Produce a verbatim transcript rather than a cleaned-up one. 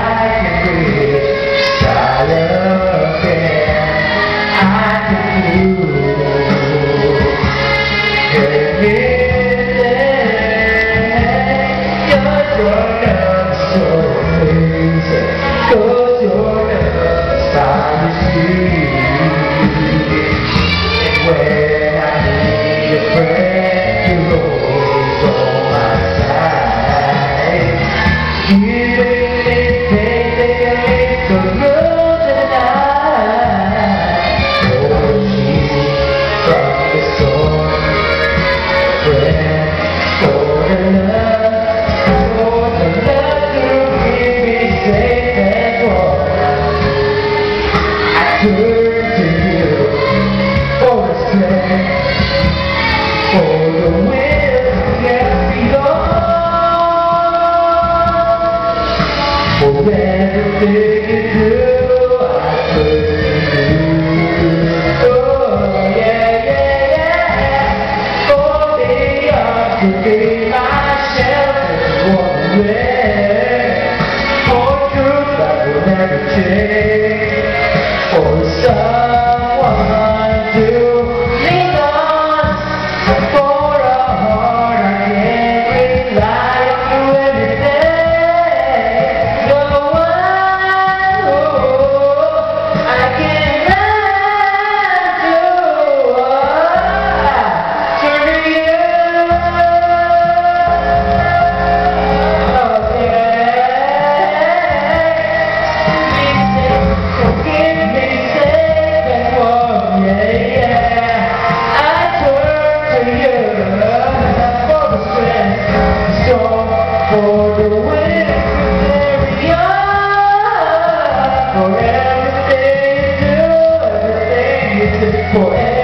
Everything you do, I could do. Oh yeah, yeah, yeah. For the arms to be my shelter, one way. For truth that will never change. For someone to lean on. For a heart I can't rely on every day. For the wind to carry on, for everything you do, everything you do, for